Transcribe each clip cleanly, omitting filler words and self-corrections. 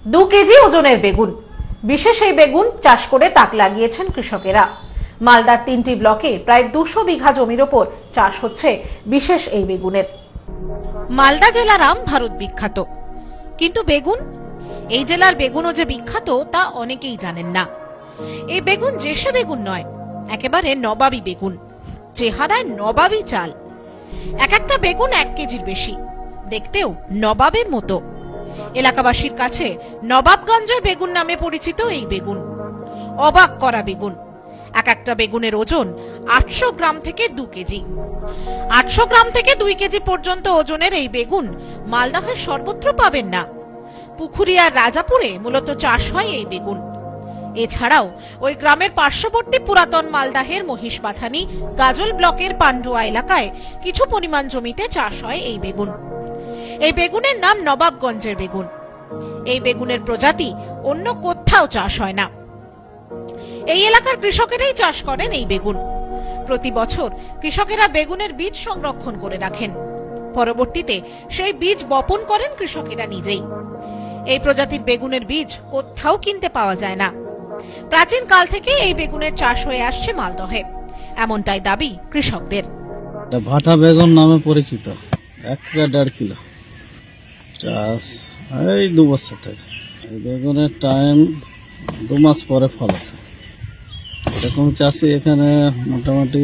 2 KG ওজনের বেগুন। বিশেষ এই বেগুন চাষ করে তাক লাগিয়েছেন কৃষকেরা। মালদার 3টি ব্লকে প্রায় 200 বিঘা জমির ওপর চাষ হচ্ছে বিশেষ এই বেগুনের। মালদা জেলার আম ভারত বিখ্যাত, কিন্তু বেগুন, এই জেলার বেগুনও যে বিখ্যাত তা অনেকেই জানেন না। এই বেগুন যে সে বেগুন নয়, একেবারে নবাবী বেগুন, চেহারায় নবাবী চাল। এক একটা বেগুন 1 কেজির বেশি, দেখতেও নবাবের মতো। এলাকাবাসীর কাছে নবাবগঞ্জের বেগুন নামে পরিচিত এই বেগুন। অবাক করা বেগুন। এক একটা বেগুনের ওজন 800 গ্রাম থেকে 2 কেজি। 800 গ্রাম থেকে 2 কেজি পর্যন্ত ওজনের এই বেগুন মালদহের সর্বত্র পাবেন না। পুকুরিয়ার রাজাপুরে মূলত চাষ হয় এই বেগুন। এছাড়াও ওই গ্রামের পার্শ্ববর্তী পুরাতন মালদাহের মহিষবাথানি গাজল ব্লকের পান্ডুয়া এলাকায় কিছু পরিমাণ জমিতে চাষ হয় এই বেগুন। এই বেগুনের নাম নবাবগঞ্জের বেগুন। এই বেগুনের প্রজাতি অন্য কোথাও চাষ হয় না। এই এলাকার কৃষকেরাই চাষ করেন এই বেগুন। প্রতি বছর কৃষকেরা বেগুনের বীজ সংরক্ষণ করে রাখেন। পরবর্তীতে সেই বীজ বপন করেন কৃষকেরা নিজেই। এই প্রজাতির বেগুনের বীজ কোথাও কিনতে পাওয়া যায় না। প্রাচীন কাল থেকে এই বেগুনের চাষ হয়ে আসছে মালদহে, এমনটাই দাবি কৃষকদের। ভাটা বেগুন নামে পরিচিত, 1 থেকে 1.5 কিলো চাষ এই 2 বছর থেকে। এই বেগুনের টাইম 2 মাস পরে ফল আছে। এরকম চাষি এখানে মোটামুটি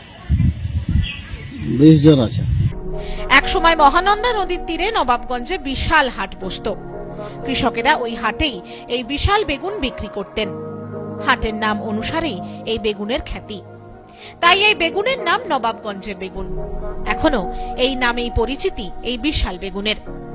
20 জন আছে। এক সময় মহানন্দা নদীর তীরে নবাবগঞ্জে বিশাল হাট বসত। কৃষকেরা ওই হাটেই এই বিশাল বেগুন বিক্রি করতেন। হাটের নাম অনুসারেই এই বেগুনের খ্যাতি, তাই এই বেগুনের নাম নবাবগঞ্জের বেগুন। এখনো এই নামেই পরিচিতি এই বিশাল বেগুনের।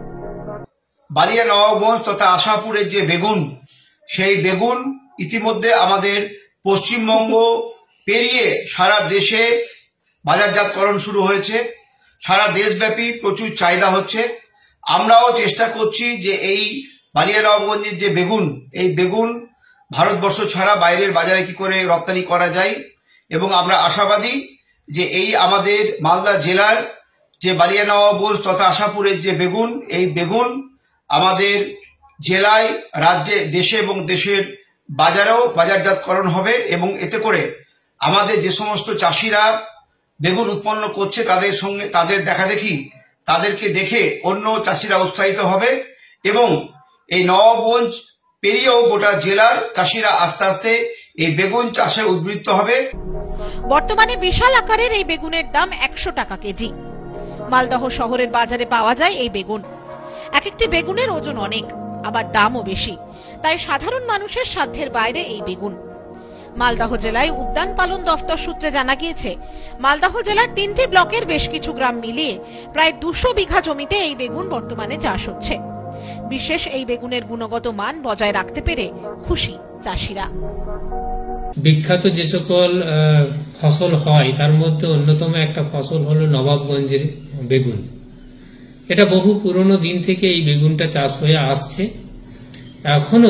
বালিয়া নবাবগঞ্জ তথা আশাপুরের যে বেগুন, সেই বেগুন ইতিমধ্যে আমাদের পশ্চিমবঙ্গ পেরিয়ে সারা দেশে বাজারজাতকরণ শুরু হয়েছে। সারা দেশব্যাপী প্রচুর চাহিদা হচ্ছে। আমরাও চেষ্টা করছি যে এই বালিয়া নবাবগঞ্জের যে বেগুন, এই বেগুন ভারতবর্ষ ছাড়া বাইরের বাজারে কি করে রপ্তানি করা যায়, এবং আমরা আশাবাদী যে এই আমাদের মালদা জেলার যে বালিয়া নবাবগঞ্জ তথা আশাপুরের যে বেগুন, এই বেগুন আমাদের জেলায়, রাজ্যে, দেশে এবং দেশের বাজারেও বাজারজাতকরণ হবে, এবং এতে করে আমাদের যে সমস্ত চাষিরা বেগুন উৎপন্ন করছে তাদের সঙ্গে তাদের দেখাদেখি, তাদেরকে দেখে অন্য চাষিরা উৎসাহিত হবে, এবং এই নবাবগঞ্জ পেরিয়েও গোটা জেলার চাষিরা আস্তে আস্তে এই বেগুন চাষে উদ্বৃত্ত হবে। বর্তমানে বিশাল আকারের এই বেগুনের দাম 100 টাকা কেজি। মালদহ শহরের বাজারে পাওয়া যায় এই বেগুন। এক একটি বেগুনের ওজন অনেক, আবার দামও বেশি, তাই সাধারণ মানুষের সাধ্যের বাইরে এই বেগুন। মালদহ জেলায় উদ্যান পালন দফতর সূত্রে জানা গিয়েছে, মালদহ জেলার 3টি ব্লকের বেশ কিছু গ্রাম মিলিয়ে প্রায় 200 বিঘা জমিতে এই বেগুন বর্তমানে চাষ হচ্ছে। বিশেষ এই বেগুনের গুণগত মান বজায় রাখতে পেরে খুশি চাষিরা। বিখ্যাত যে সকল ফসল হয় তার মধ্যে অন্যতম একটা ফসল হলো নবাবগঞ্জের বেগুন। এটা বহু পুরনো দিন থেকে এই বেগুনটা চাষ হয়ে আসছে। এখনো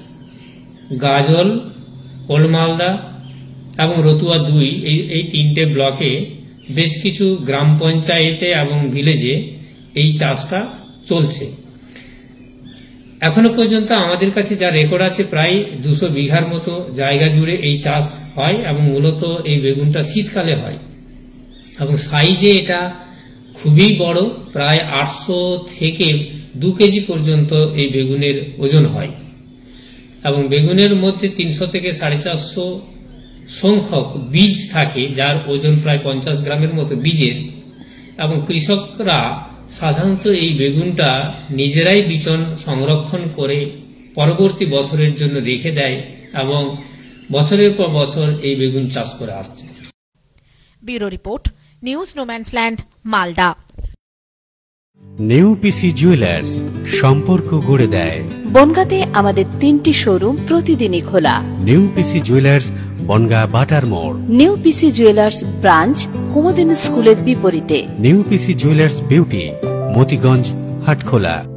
গাজল, ওলমালদা এবং রতুয়া 2 এই 3টে ব্লকে বেশ কিছু গ্রাম পঞ্চায়েতে এবং ভিলেজে এই চাষটা চলছে। এখনো পর্যন্ত আমাদের কাছে যা রেকর্ড আছে, প্রায় 200 বিঘার মতো জায়গা জুড়ে এই চাষ হয়, এবং মূলত এই বেগুনটা শীতকালে হয়, এবং সাইজে এটা খুবই বড়, প্রায় 800 থেকে 2 কেজি পর্যন্ত এই বেগুনের ওজন হয়, এবং বেগুনের মধ্যে 300 থেকে 450 সংখ্যক বীজ থাকে, যার ওজন প্রায় 50 গ্রামের মতো বীজের। এবং কৃষকরা সাধারণত এই বেগুনটা নিজেরাই বিচন সংরক্ষণ করে পরবর্তী বছরের জন্য রেখে দেয়, এবং বছরের পর বছর এই বেগুন চাষ করে আসছে। Bureau report, news no man's land, Malda. New PC jewellers, সম্পর্ক গড়ে দেয়। বনগাঁতে আমাদের 3টি শোরুম প্রতিদিনই খোলা। নিউ পিসি জুয়েলার্স, বনগাঁ বাটার মোড়। New PC jewellers branch Kumudini স্কুলের বিপরীতে। New PC jewellers beauty, Motiganj, Hatkhola.